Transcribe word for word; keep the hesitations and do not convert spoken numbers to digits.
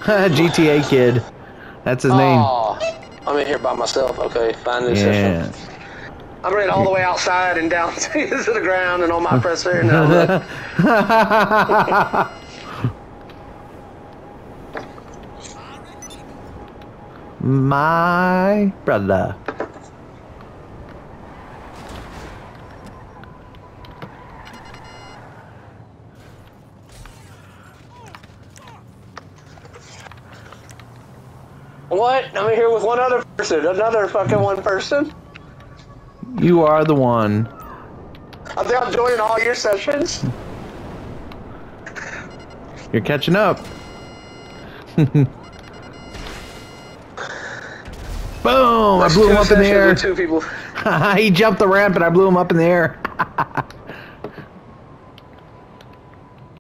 G T A Kid. That's his name. Oh, I'm in here by myself. Okay, find this Yeah. session. I'm running all the way outside and down to the ground and on my presser. And now look. My brother. What? I'm in here with one other person. Another fucking one person. You are the one. I think I'm joining all your sessions. You're catching up. Boom! That's I blew him up in the air. Two people. He jumped the ramp and I blew him up in the air.